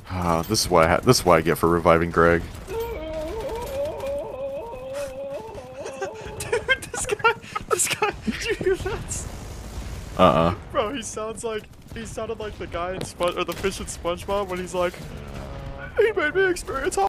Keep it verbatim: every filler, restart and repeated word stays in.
Ah, this is why I ha this is why I get for reviving Greg. Dude, this guy, this guy, did you hear that? Uh-uh. Bro, he sounds like, he sounded like the guy in Spon- or the fish in SpongeBob when he's like, he made me experience